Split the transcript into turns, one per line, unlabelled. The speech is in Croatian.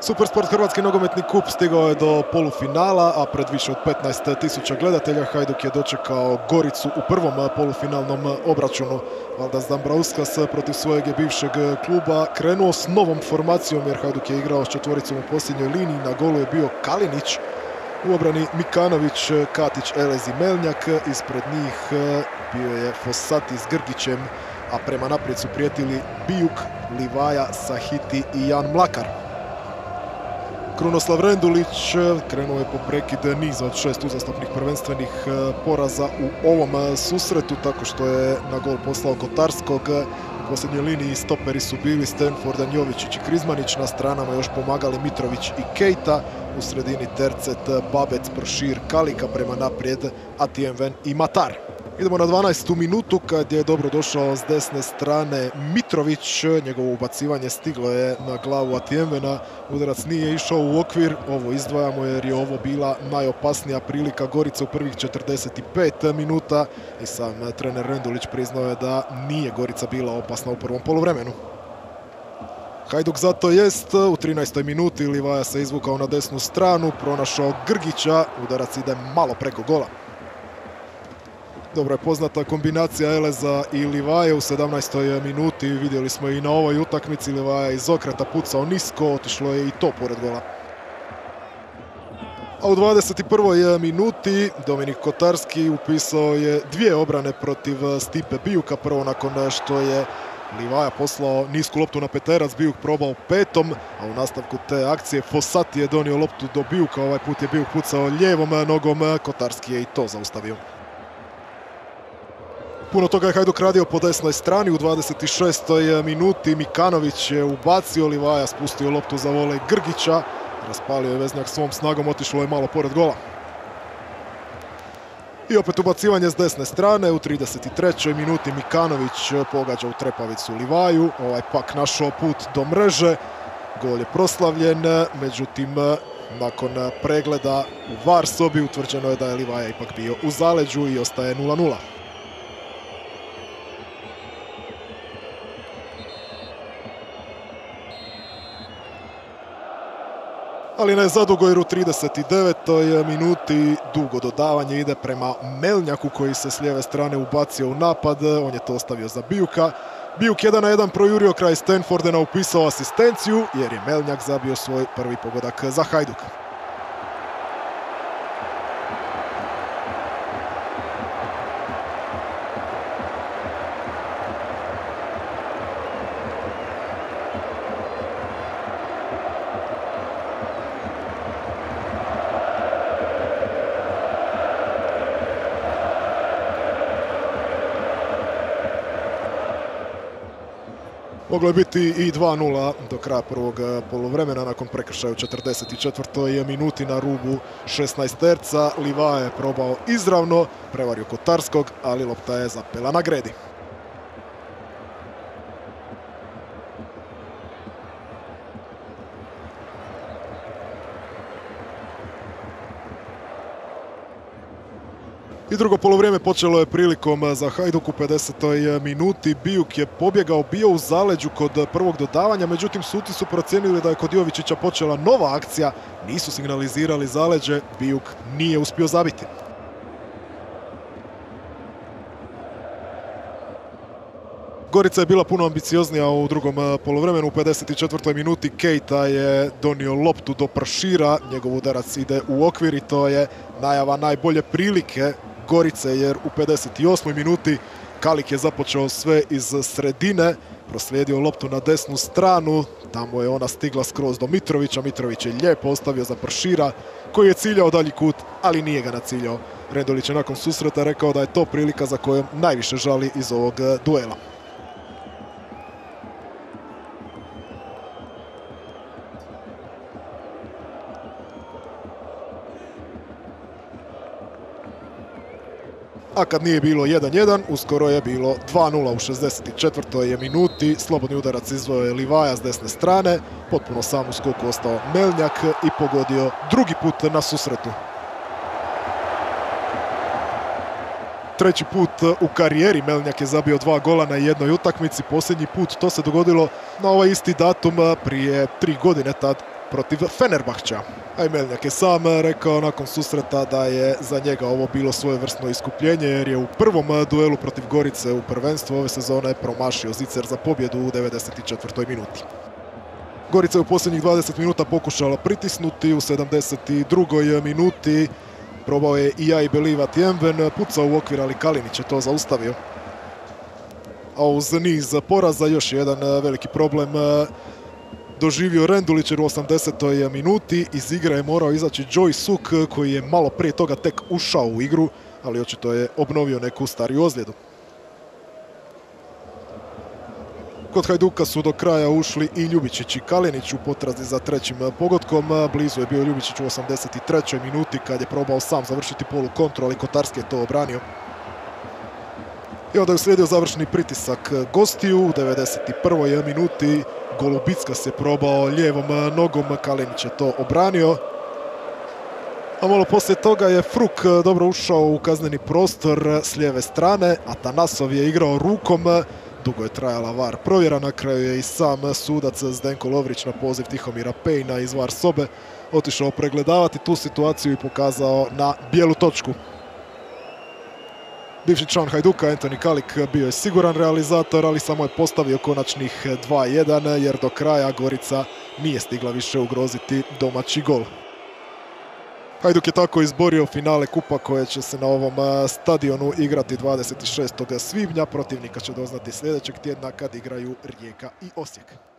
Supersport Hrvatski nogometni kup stigao je do polufinala, a pred više od 15.000 gledatelja Hajduk je dočekao Goricu u prvom polufinalnom obračunu. Valdas Dambrauskas protiv svojeg je bivšeg kluba krenuo s novom formacijom jer Hajduk je igrao s četvoricom u posljednjoj liniji. Na golu je bio Kalinić, u obrani Mikanović, Katić, Elez i Melnjak. Ispred njih bio je Fossati s Grgićem, a prema naprijed su prijetili Bijuk, Livaja, Sahiti i Jan Mlakar. Krunoslav Rendulić krenuo je po prekid niza od 6 uzastopnih prvenstvenih poraza u ovom susretu, tako što je na gol poslao Kotarskog. U posljednjoj liniji stoperi su bili Stenford, Jovičić i Krizmanić, na stranama još pomagali Mitrović i Kejta. U sredini tercet Babec, Prošir, Kalika, prema naprijed Atienven i Matar. Idemo na 12. minutu kad je dobro došao s desne strane Mitrović. Njegovo ubacivanje stiglo je na glavu Atienvena. Udarac nije išao u okvir. Ovo izdvajamo jer je ovo bila najopasnija prilika Gorice u prvih 45 minuta. I sam trener Rendulić priznao je da nije Gorica bila opasna u prvom poluvremenu. Hajduk zato jest. U 13. minuti Livaja se izvukao na desnu stranu, pronašao Grgića. Udarac ide malo preko gola. Dobro je poznata kombinacija Eleza i Livaje u 17. minuti. Vidjeli smo i na ovoj utakmici. Livaja iz okreta pucao nisko, otišlo je i to pored gola. A u 21. minuti Dominik Kotarski upisao je dvije obrane protiv Stipe Bijuka. Prvo nakon što je Livaja poslao nisku loptu na peterac, Bijuk probao petom, a u nastavku te akcije Fossati je donio loptu do Bijuka. Ovaj put je Bijuk pucao lijevom nogom, Kotarski je i to zaustavio. Puno toga je Hajduk radio po desnoj strani. U 26. minuti Mikanović je ubacio, Livaja spustio loptu za volej Grgića. Raspalio je veznjak svom snagom, otišlo je malo pored gola. I opet ubacivanje s desne strane. U 33. minuti Mikanović pogađa u trepavicu Livaju. Ovaj pak našao put do mreže. Gol je proslavljen, međutim nakon pregleda u VAR sobi utvrđeno je da je Livaja ipak bio u zaleđu i ostaje 0:0. Ali ne zadugo jer u 39. minuti dugo dodavanje ide prema Melnjaku koji se s lijeve strane ubacio u napad. On je to ostavio za Bijuka. Bijuk 1:1 projurio kraj Stenfordena, upisao asistenciju jer je Melnjak zabio svoj prvi pogodak za Hajduk. Moglo je biti i 2:0 do kraja prvog poluvremena nakon prekršaja u 44. minuti na rubu 16-terca. Livaja je probao izravno, prevario Kotarskog, ali lopta je zapela na gredi. I drugo polovrijeme počelo je prilikom za Hajduk u 50. minuti. Bijuk je pobjegao, bio u zaleđu kod prvog dodavanja, međutim suci su procijenili da je kod Jovičića počela nova akcija. Nisu signalizirali zaleđe, Bijuk nije uspio zabiti. Gorica je bila puno ambicioznija u drugom poluvremenu. U 54. minuti Kejta je donio loptu do Prošira. Njegov udarac ide u okvir i to je najava najbolje prilike Gorice jer u 58. minuti Kalik je započeo sve iz sredine, proslijedio loptu na desnu stranu, tamo je ona stigla skroz do Mitrovića. Mitrović je lijepo ostavio za Prošira koji je ciljao dalji kut, ali nije ga naciljao. Rendulić je nakon susreta rekao da je to prilika za kojom najviše žali iz ovog duela. A kad nije bilo 1:1, uskoro je bilo 2:0 u 64. minuti. Slobodni udarac izveo je Livaja s desne strane. Potpuno sam u skoku ostao Melnjak i pogodio drugi put na susretu. Treći put u karijeri Melnjak je zabio 2 gola na jednoj utakmici. Posljednji put to se dogodilo na ovaj isti datum prije 3 godine, tad protiv Fenerbahča. A i Meljnjak je sam rekao nakon susreta da je za njega ovo bilo svojevrsno iskupljenje jer je u prvom duelu protiv Gorice u prvenstvu ove sezone promašio zicer za pobjedu u 94. minuti. Gorica je u posljednjih 20 minuta pokušala pritisnuti, u 72. minuti probao je i I Believe at Jemven, pucao u okvir, ali Kalinić je to zaustavio. A uz niz poraza još jedan veliki problem doživio Rendulić jer u 80. minuti iz igre je morao izaći Joy Suk koji je malo prije toga tek ušao u igru, ali očito je obnovio neku stariju ozljedu. Kod Hajduka su do kraja ušli i Ljubičić i Kalinić u potrazi za trećim pogodkom. Blizu je bio Ljubičić u 83. minuti kad je probao sam završiti polukontru, ali Kotarski je to obranio. I onda je uslijedio završni pritisak gostiju u 91. minuti. Golubickas je probao lijevom nogom, Kalinić je to obranio. A malo poslije toga je Fruk dobro ušao u kazneni prostor s lijeve strane. Atanasov je igrao rukom. Dugo je trajala VAR provjera, na kraju je i sam sudac Zdenko Lovrić na poziv Tihomira Pejna iz VAR sobe otišao pregledavati tu situaciju i pokazao na bijelu točku. Bivši član Hajduka Antoni Kalik bio je siguran realizator, ali samo je postavio konačnih 2:1 jer do kraja Gorica nije stigla više ugroziti domaći gol. Hajduk je tako izborio finale kupa koje će se na ovom stadionu igrati 26. svibnja. Protivnika će doznati sljedećeg tjedna kad igraju Rijeka i Osijek.